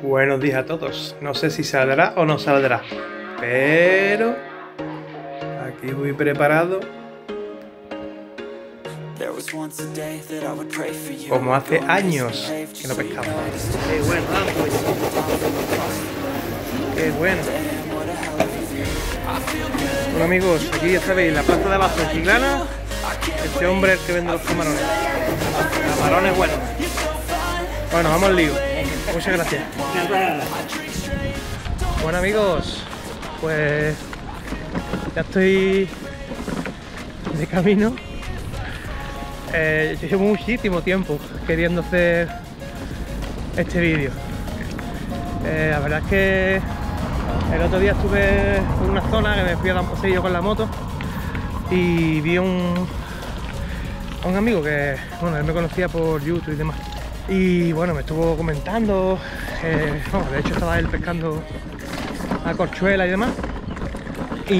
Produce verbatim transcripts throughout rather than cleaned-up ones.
Buenos días a todos. No sé si saldrá o no saldrá, pero aquí voy preparado como hace años que no pescaba. Qué bueno, qué bueno. Bueno amigos, aquí ya sabéis, en la plaza de abajo de Chiclana, este hombre es el que vende los camarones. Camarones buenos. Bueno, vamos al lío. Muchas gracias. Bueno amigos, pues ya estoy de camino. Eh, yo llevo muchísimo tiempo queriendo hacer este vídeo. Eh, la verdad es que el otro día estuve en una zona que me fui a dar un paseo con la moto y vi a un, a un amigo que, bueno, él me conocía por YouTube y demás. Y bueno, me estuvo comentando, eh, bueno, de hecho estaba él pescando a corchuela y demás. Y,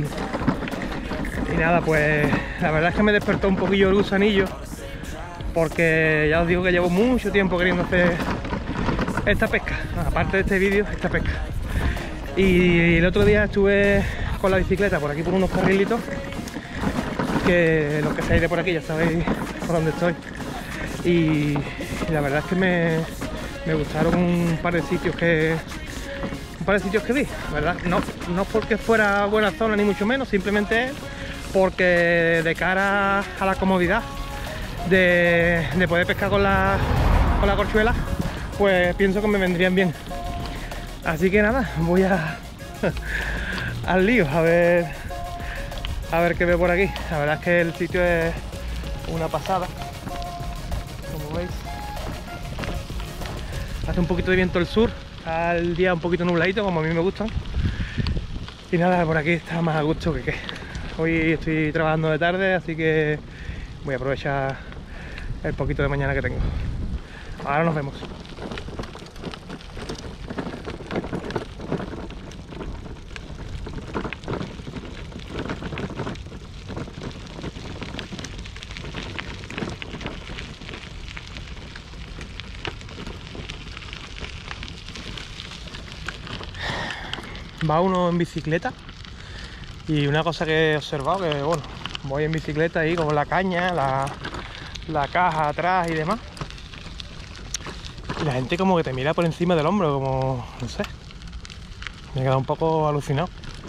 y nada, pues la verdad es que me despertó un poquillo el gusanillo, porque ya os digo que llevo mucho tiempo queriendo hacer esta pesca, aparte de este vídeo, esta pesca. Y el otro día estuve con la bicicleta por aquí por unos carrilitos, que los que seáis de por aquí ya sabéis por dónde estoy. Y la verdad es que me, me gustaron un par de sitios que un par de sitios que vi, ¿verdad? No, no porque fuera buena zona ni mucho menos, simplemente porque de cara a la comodidad de, de poder pescar con la, con la corchuela, pues pienso que me vendrían bien. Así que nada, voy a al lío, a ver a ver qué veo por aquí. La verdad es que el sitio es una pasada. Como veis, hace un poquito de viento el sur, está el día un poquito nubladito, como a mí me gustan. Y nada, por aquí está más a gusto que qué. Hoy estoy trabajando de tarde, así que voy a aprovechar el poquito de mañana que tengo. Ahora nos vemos. Va uno en bicicleta y una cosa que he observado, que bueno, voy en bicicleta ahí con la caña, la, la caja atrás y demás, y la gente como que te mira por encima del hombro, como, no sé, me he quedado un poco alucinado.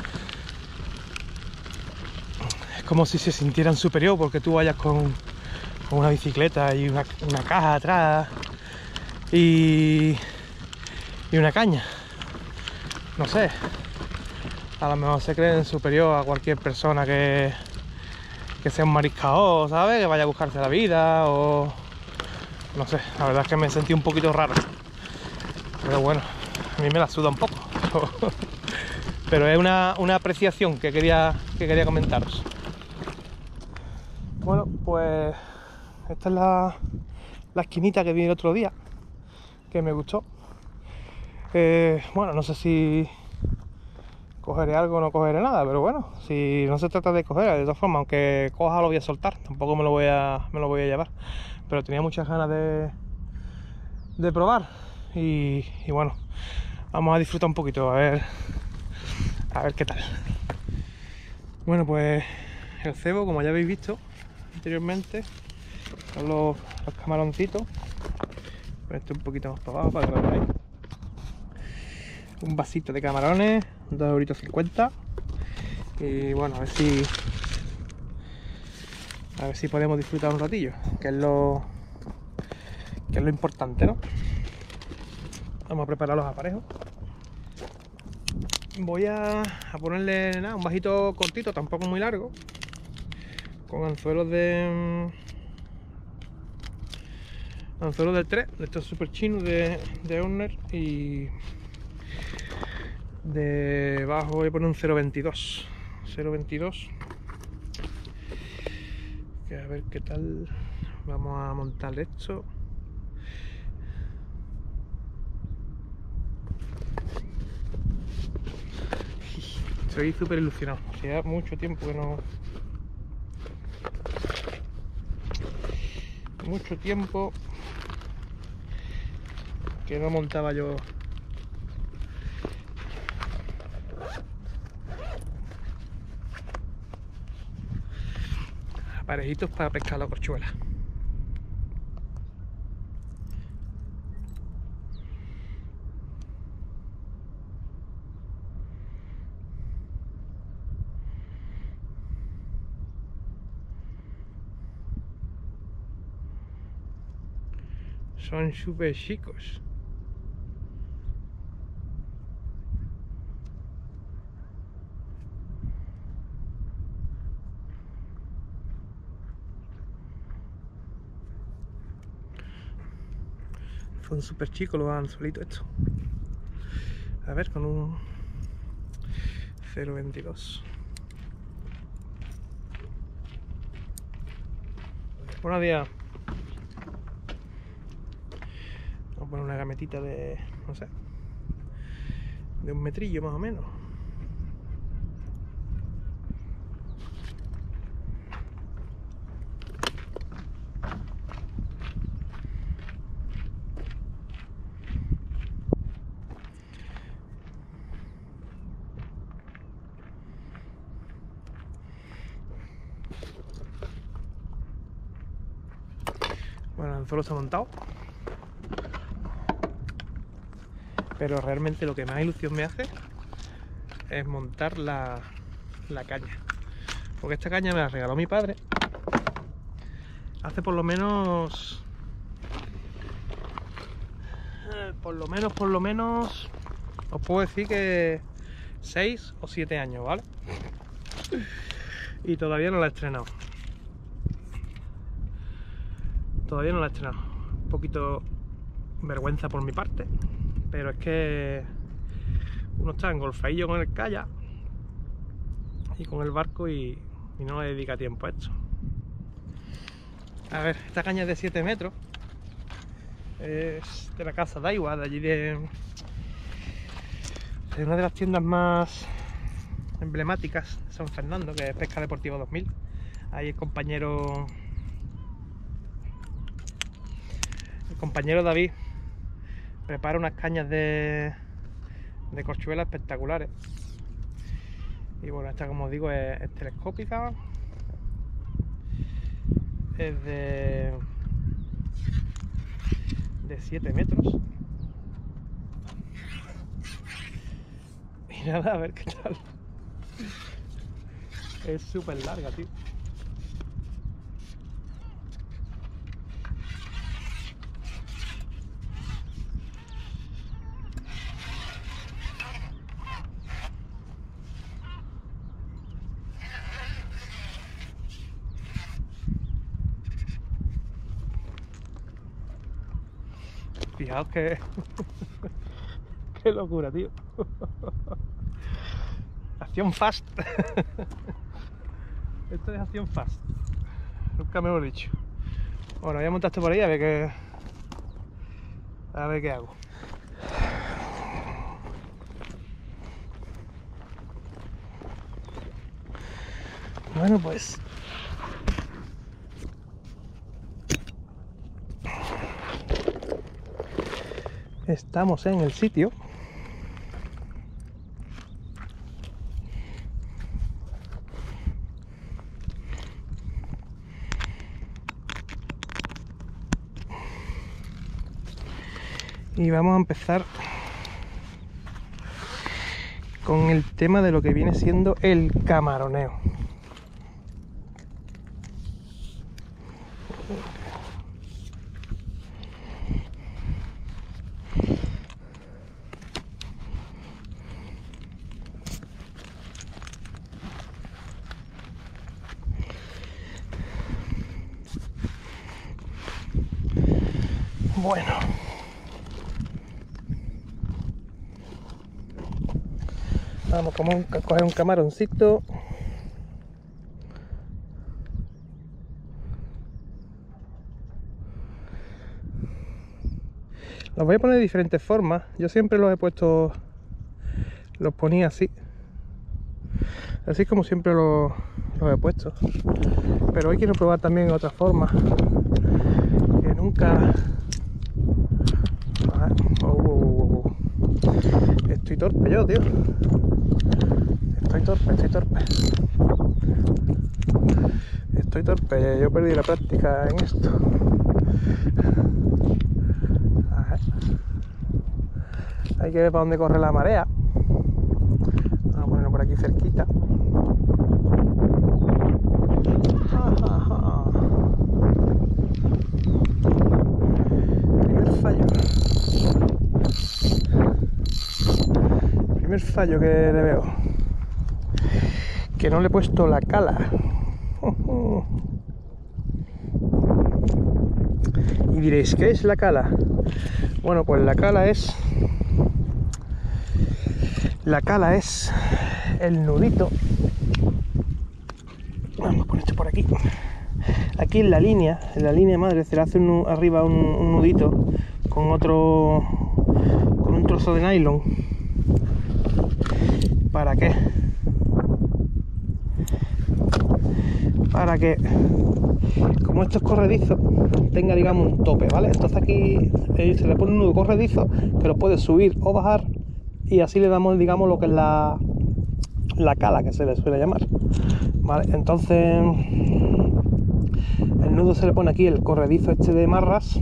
Es como si se sintieran superior porque tú vayas con, con una bicicleta y una, una caja atrás y, y una caña, no sé. A lo mejor se creen superior a cualquier persona que, que sea un mariscador, ¿sabes? Que vaya a buscarse la vida o... no sé, la verdad es que me sentí un poquito raro. Pero bueno, a mí me la suda un poco. Pero es una, una apreciación que quería, que quería comentaros. Bueno, pues esta es la, la esquinita que vi el otro día, que me gustó. Eh, bueno, no sé si cogeré algo o no cogeré nada, pero bueno, si no se trata de coger, de todas formas, aunque coja lo voy a soltar, tampoco me lo voy a, me lo voy a llevar, pero tenía muchas ganas de, de probar y, y bueno, vamos a disfrutar un poquito, a ver, a ver qué tal. Bueno, pues el cebo, como ya habéis visto anteriormente, son los, los camaroncitos. Voy a esto un poquito más para abajo para que lo veáis. Un vasito de camarones, dos euritos cincuenta. Y bueno, a ver si a ver si podemos disfrutar un ratillo, que es lo que es lo importante, ¿no? Vamos a preparar los aparejos. Voy a, a ponerle nada, un vasito cortito, tampoco muy largo, con anzuelos de anzuelos del tres, de estos super chinos de, de Owner, y debajo voy a poner un cero veintidós, que a ver qué tal. Vamos a montar esto. Estoy súper ilusionado, hacía mucho tiempo que no mucho tiempo que no montaba yo parejitos para pescar la corchuela. Son súper chicos. Son súper chicos los anzuelitos estos. A ver, con un cero veintidós. Buenos días. Vamos a poner una gametita de, no sé, de un metrillo más o menos. Bueno, el anzuelo está montado, pero realmente lo que más ilusión me hace es montar la, la caña, porque esta caña me la regaló mi padre hace por lo menos eh, por lo menos por lo menos os puedo decir que seis o siete años, ¿vale? Y todavía no la he estrenado. Todavía no la he estrenado. Un poquito vergüenza por mi parte, pero es que uno está engolfadillo con el kayak y con el barco y, y no le dedica tiempo a esto. A ver, esta caña es de siete metros. Es de la casa Daiwa, de allí de, de una de las tiendas más emblemáticas de San Fernando, que es Pesca Deportiva dos mil. Ahí el compañero el compañero David prepara unas cañas de, de corchuela espectaculares. Y bueno, esta, como os digo, es, es telescópica, es de de siete metros. Y nada, a ver qué tal. Es súper larga, tío. Fijaos que... qué locura, tío. Acción fast. Esto es acción fast. Nunca me lo he dicho. Bueno, voy a montar esto por ahí a ver qué... a ver qué hago. Bueno, pues... estamos en el sitio. Y vamos a empezar con el tema de lo que viene siendo el camaroneo. Bueno, vamos a coger un camaroncito. Los voy a poner de diferentes formas. Yo siempre los he puesto, los ponía así, así como siempre los, los he puesto. Pero hoy quiero probar también otra forma que nunca... Oh, oh, oh, oh. Estoy torpe yo, tío. Estoy torpe, estoy torpe. estoy torpe, yo perdí la práctica en esto. Ajá. Hay que ver para dónde corre la marea. Vamos a ponerlo por aquí cerquita. Ajá. Primer fallo. Primer fallo que le veo. Que no le he puesto la cala. Y diréis, ¿qué es la cala? Bueno, pues la cala es la cala es el nudito. Vamos a poner esto por aquí. Aquí en la línea, en la línea madre, se le hace un, arriba un, un nudito con otro, con un trozo de nylon. ¿Para qué? Para que, como esto es corredizo, tenga, digamos, un tope, ¿vale? Entonces aquí se le pone un nudo corredizo que lo puede subir o bajar, y así le damos, digamos, lo que es la, la cala, que se le suele llamar, ¿vale? Entonces el nudo se le pone aquí, el corredizo este de marras,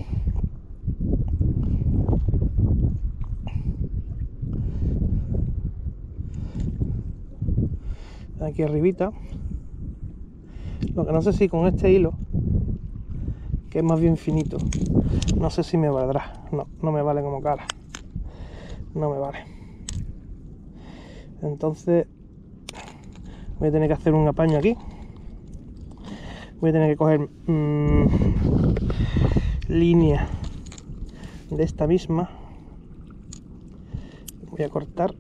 aquí arribita. Lo que no sé si con este hilo, que es más bien finito, no sé si me valdrá. No, no me vale como cala. No me vale. Entonces voy a tener que hacer un apaño aquí. Voy a tener que coger mmm, línea de esta misma. Voy a cortar.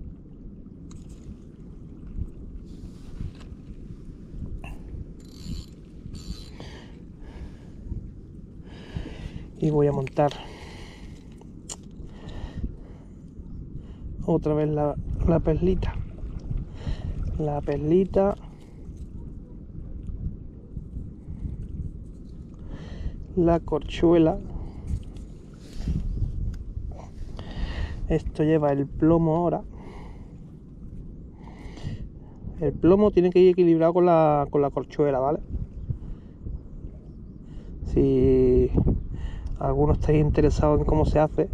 Y voy a montar otra vez la, la perlita. La perlita. La corchuela. Esto lleva el plomo ahora. El plomo tiene que ir equilibrado con la, con la corchuela, ¿vale? Si alguno estáis interesados en cómo se hace,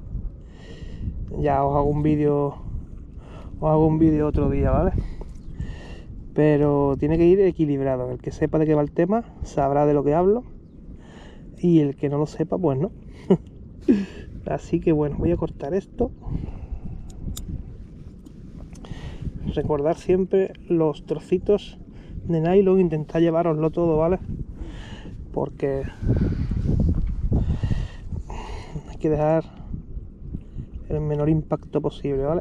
ya os hago un vídeo os hago un vídeo otro día, ¿vale? Pero tiene que ir equilibrado. El que sepa de qué va el tema sabrá de lo que hablo, y el que no lo sepa, pues no. Así que bueno, voy a cortar esto. Recordar siempre los trocitos de nylon, intentar llevaroslo todo, ¿vale? Porque hay que dejar el menor impacto posible, ¿vale?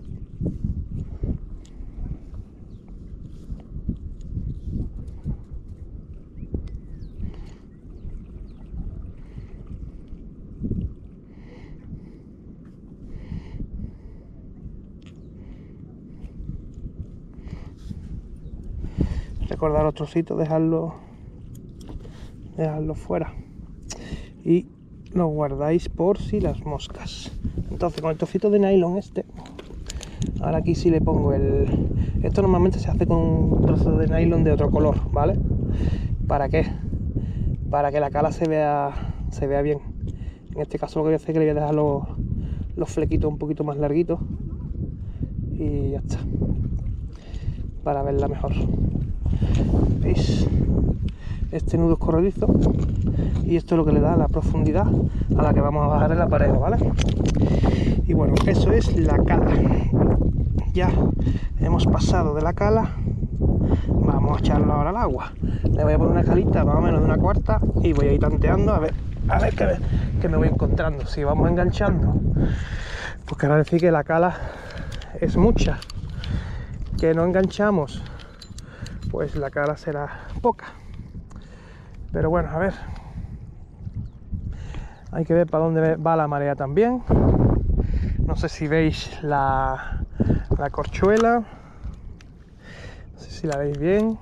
Recordar los trocitos, dejarlo dejarlo fuera, y lo guardáis por si las moscas. Entonces, con el trocito de nylon este, ahora aquí sí le pongo el... Esto normalmente se hace con un trozo de nylon de otro color, ¿vale? ¿Para qué? Para que la cala se vea se vea bien. En este caso lo que voy a hacer es que le voy a dejar los, los flequitos un poquito más larguitos, y ya está, para verla mejor. ¿Veis? Este nudo es corredizo, y esto es lo que le da la profundidad a la que vamos a bajar en la pared, ¿vale? Y bueno, eso es la cala. Ya hemos pasado de la cala, vamos a echarlo ahora al agua. Le voy a poner una calita más o menos de una cuarta, y voy a ir tanteando a ver a ver qué, qué me voy encontrando. Si vamos enganchando, pues querrá decir que la cala es mucha. Que no enganchamos, pues la cala será poca. Pero bueno, a ver, hay que ver para dónde va la marea también. No sé si veis la, la corchuela, no sé si la veis bien.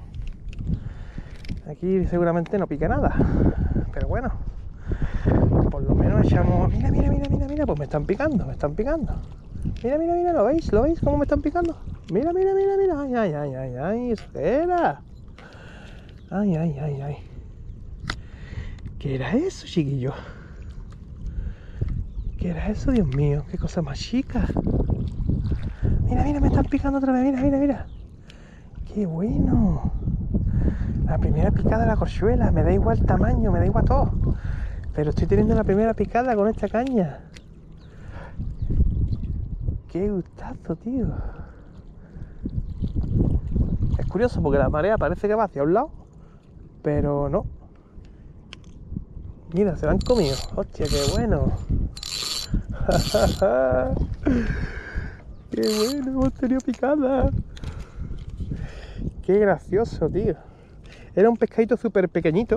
Aquí seguramente no pica nada, pero bueno, por lo menos echamos... Mira, mira, mira, mira, mira, pues me están picando, me están picando. Mira, mira, mira, ¿lo veis? ¿Lo veis cómo me están picando? Mira, mira, mira, mira, ay, ay, ay, ay, ay, ¿eso qué era? Ay, ay, ay, ay. ¿Qué era eso, chiquillo? ¿Qué era eso, Dios mío? Qué cosa más chica. Mira, mira, me están picando otra vez. Mira, mira, mira. Qué bueno. La primera picada de la corchuela. Me da igual el tamaño, me da igual todo. Pero estoy teniendo la primera picada con esta caña. Qué gustazo, tío. Es curioso porque la marea parece que va hacia un lado, pero no. Mira, se la han comido. Hostia, qué bueno. Qué bueno, hemos tenido picada. Qué gracioso, tío. Era un pescadito súper pequeñito.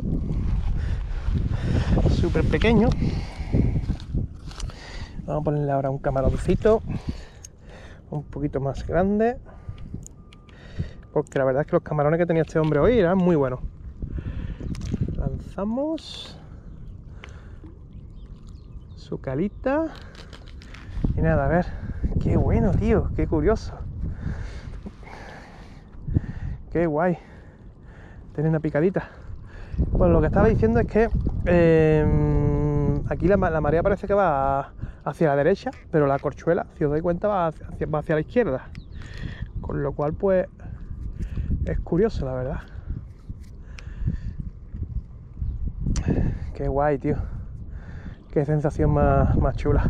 Súper pequeño. Vamos a ponerle ahora un camaroncito un poquito más grande, porque la verdad es que los camarones que tenía este hombre hoy eran muy buenos. Lanzamos su calita y nada, a ver. Qué bueno, tío, qué curioso, qué guay tener una picadita. Bueno, lo que estaba diciendo es que eh, aquí la, la marea parece que va hacia la derecha, pero la corchuela, si os dais cuenta, va hacia, va hacia la izquierda, con lo cual pues es curioso, la verdad. Qué guay, tío, qué sensación más, más chula.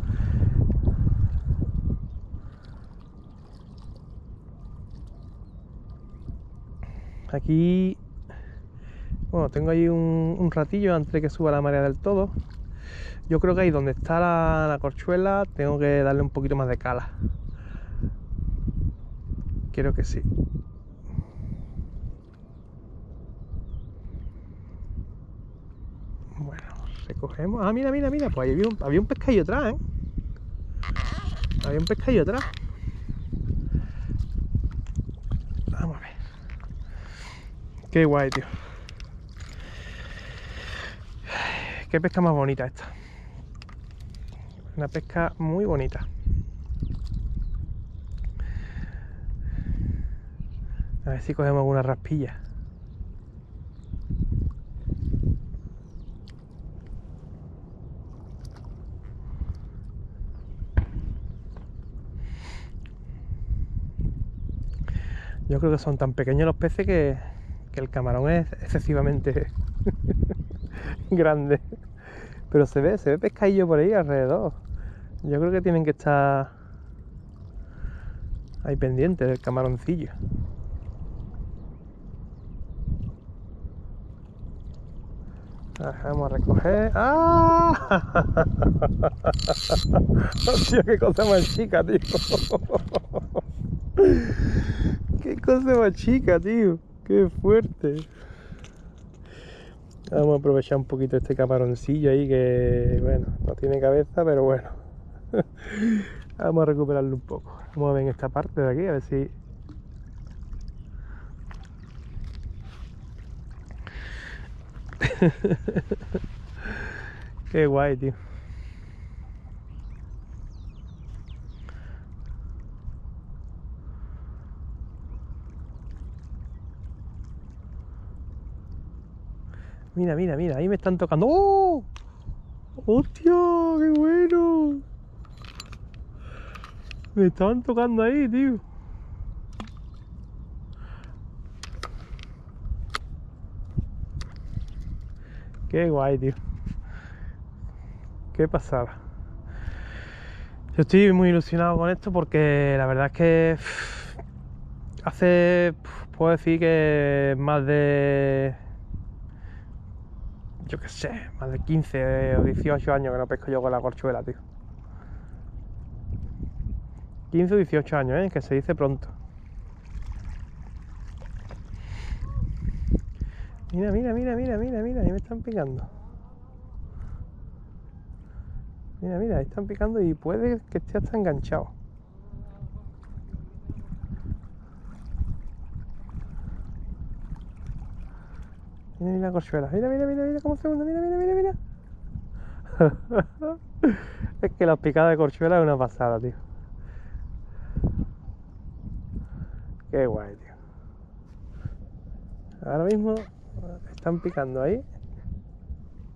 Aquí, bueno, tengo ahí un, un ratillo antes de que suba la marea del todo. Yo creo que ahí donde está la, la corchuela tengo que darle un poquito más de cala. Creo que sí. Bueno, recogemos. Ah, mira, mira, mira. Pues ahí había un, había un pescadillo atrás, ¿eh? Había un pescadillo atrás. Vamos a ver. Qué guay, tío. Qué pesca más bonita esta. Una pesca muy bonita. A ver si cogemos alguna raspilla. Yo creo que son tan pequeños los peces que, que el camarón es excesivamente grande. Pero se ve, se ve pescadillo por ahí alrededor. Yo creo que tienen que estar ahí pendientes del camaroncillo. Vamos a recoger. ¡Ah! Hostia, qué cosa más chica, tío. Qué cosa más chica, tío. Qué fuerte. Vamos a aprovechar un poquito este camaroncillo ahí que, bueno, no tiene cabeza, pero bueno. Vamos a recuperarlo un poco. Vamos a ver en esta parte de aquí, a ver si... Qué guay, tío. Mira, mira, mira, ahí me están tocando. ¡Oh! ¡Hostia! ¡Qué bueno! Me estaban tocando ahí, tío. Qué guay, tío. Qué pasada. Yo estoy muy ilusionado con esto porque la verdad es que hace, puedo decir que más de, yo qué sé, más de quince o dieciocho años que no pesco yo con la corchuela, tío. quince o dieciocho años, ¿eh? Que se dice pronto. Mira, mira, mira, mira, mira, mira, ahí me están picando. Mira, mira, ahí están picando y puede que esté hasta enganchado. Mira, mira la corchuela. Mira, mira, mira, mira cómo se hunde. Mira, mira, mira, mira. Es que las picadas de corchuela es una pasada, tío. Qué guay, tío. Ahora mismo están picando ahí.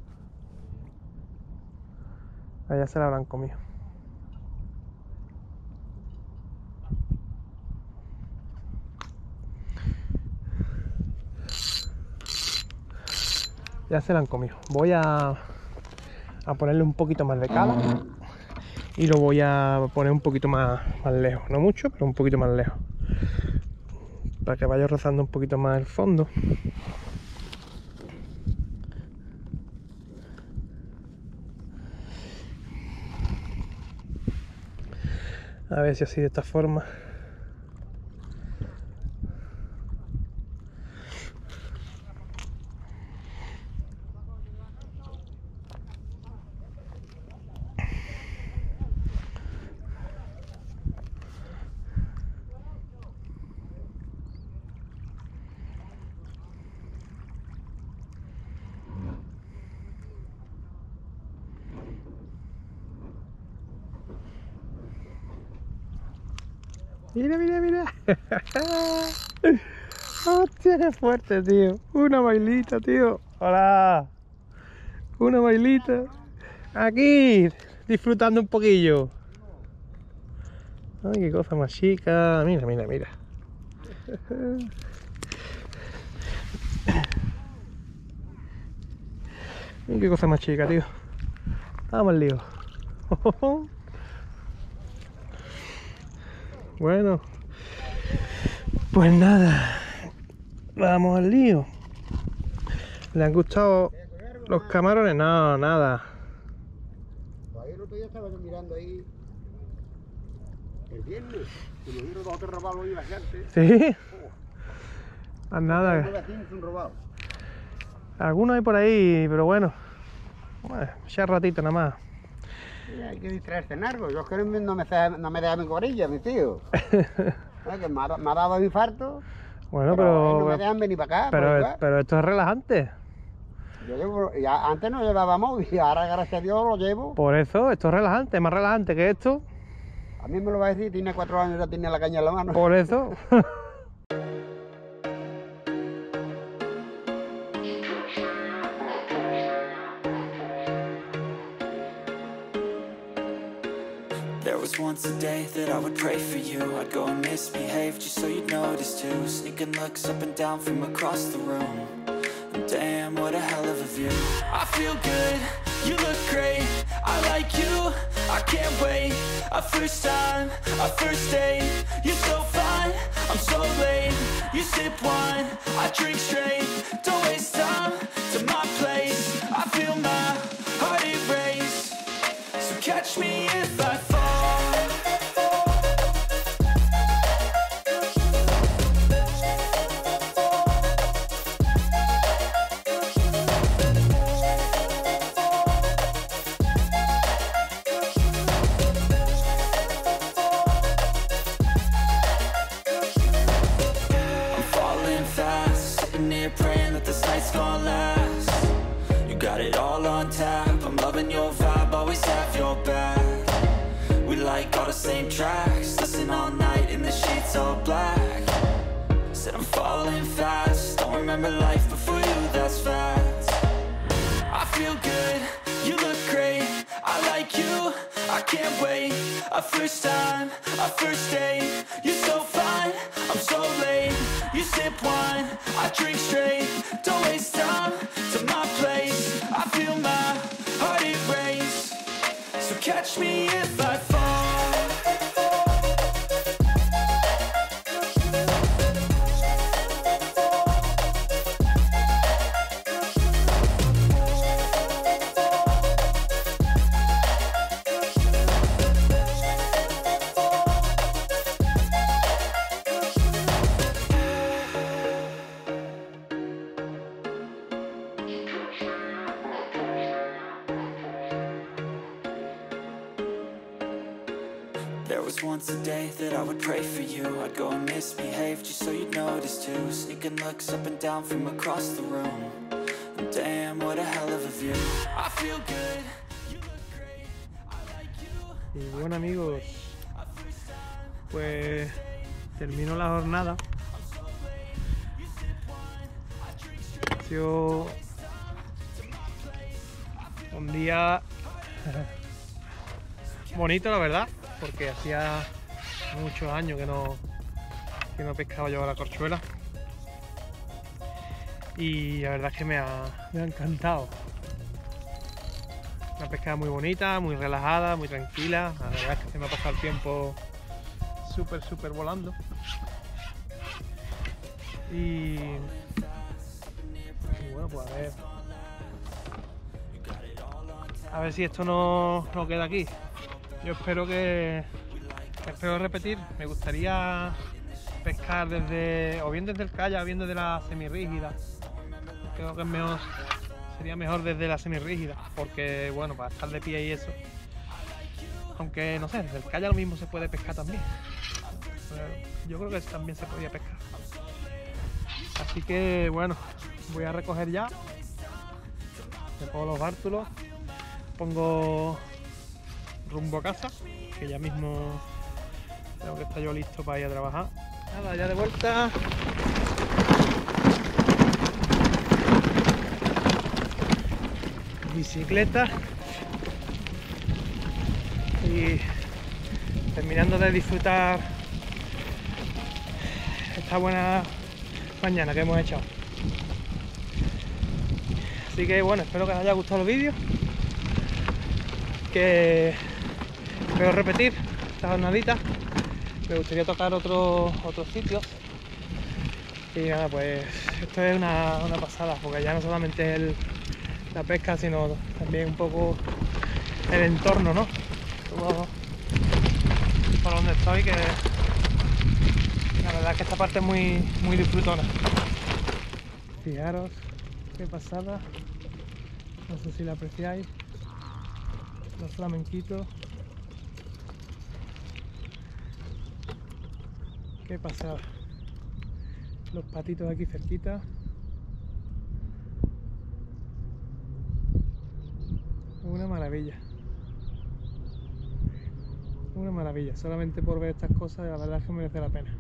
Allá se la habrán comido. Ya se la han comido. Voy a, a ponerle un poquito más de cala y lo voy a poner un poquito más, más lejos. No mucho, pero un poquito más lejos. Para que vaya rozando un poquito más el fondo. A ver si así de esta forma. Mira, mira, mira. Hostia, qué fuerte, tío. Una bailita, tío. Hola. Una bailita. Aquí, disfrutando un poquillo. Ay, qué cosa más chica. Mira, mira, mira. Ay, qué cosa más chica, tío. Vamos al lío. Bueno, pues nada, vamos al lío. ¿Le han gustado los camarones? No, nada. Ahí el otro día estaba yo mirando ahí el viernes y me vieron dos o tres robados ahí bastantes. ¿Sí? Oh. Más nada. Los vecinos son robados. Algunos hay por ahí, pero bueno, bueno, ya ratito nada más. Sí, hay que distraerse en algo. Yo es que no me, no me, deja- no me deja mi corilla, mi tío. Es que me ha, me ha dado infarto. Bueno, pero, pero, no me dejan venir para acá. pero, por igual. pero esto es relajante. Yo llevo, ya, antes no llevaba móvil y ahora gracias a Dios lo llevo. Por eso, esto es relajante, más relajante que esto. A mí me lo va a decir, tiene cuatro años y ya tiene la caña en la mano. Por eso. There was once a day that I would pray for you. I'd go and misbehave just so you'd notice too. Sneaking looks up and down from across the room. And damn, what a hell of a view. I feel good, you look great. I like you, I can't wait. A first time, a first date. You're so fine, I'm so late. You sip wine, I drink straight. Don't waste time to my place. I feel my heart erase. So catch me if I fall. I'm falling fast, sitting here praying that this night's gonna last. You got it all on tap, I'm loving your vibe, always have your back. We like all the same tracks, listen all night in the sheets all black. Said I'm falling fast, don't remember life before you, that's fact. I feel good, you look great, I like you, I can't wait. A first time, a first date. You're so fine, I'm so late. You sip wine, I drink straight. Don't waste time to my place. I feel my heart erase. So catch me if I fall. There was once a day that I would pray for you. I'd go and misbehave just so you'd notice too. Sneaking looks up and down from across the room. And damn, what a hell of a view. I feel good, you look great, I like you. Y bueno, amigos, pues termino la jornada. Ha sido un día bonito, la verdad, porque hacía muchos años que no, que no pescaba yo a la corchuela. Y la verdad es que me ha, me ha encantado. Una pesca muy bonita, muy relajada, muy tranquila. La verdad es que se me ha pasado el tiempo súper, súper volando. Y, y bueno, pues a ver. A ver si esto no, no queda aquí. Yo espero que... Espero repetir. Me gustaría pescar desde... o bien desde el kayak o bien desde la semirrígida. Creo que es mejor... Sería mejor desde la semirrígida, porque bueno, para estar de pie y eso. Aunque no sé, desde el kayak lo mismo se puede pescar también. Pero yo creo que también se podía pescar. Así que bueno, voy a recoger ya. Me pongo los bártulos. Pongo rumbo a casa, que ya mismo tengo que estar yo listo para ir a trabajar. Nada, ya de vuelta. Bicicleta y terminando de disfrutar esta buena mañana que hemos echado. Así que bueno, espero que os haya gustado el vídeo, que espero repetir esta jornadita. Me gustaría tocar otros otros sitios y nada, pues esto es una, una pasada, porque ya no solamente es el la pesca, sino también un poco el entorno, ¿no? Como por donde estoy, que la verdad es que esta parte es muy, muy disfrutona. Fijaros qué pasada, no sé si la apreciáis, los flamenquitos, qué pasada, los patitos aquí cerquita. Una maravilla, una maravilla, solamente por ver estas cosas la verdad es que merece la pena.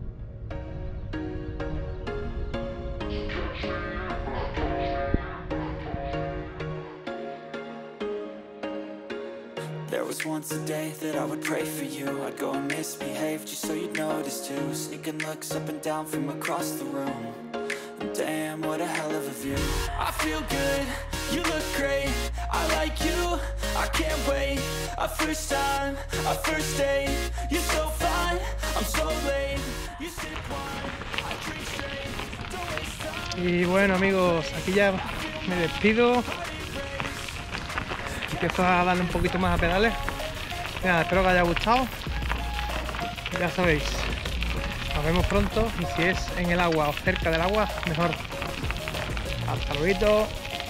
There was once a day that I would pray for you. I'd go and misbehave just so you'd notice too. Sneaking looks up and down from across the room. And damn, what a hell of a view. I feel good, you look great, I like you, I can't wait. A first time, a first date. You're so fine, I'm so late. You sip wine, I drink straight. Don't waste time. Y bueno amigos, aquí ya me despido. Empiezo a darle un poquito más a pedales. Nada, espero que os haya gustado. Ya sabéis, nos vemos pronto y si es en el agua o cerca del agua, mejor. Hasta luego.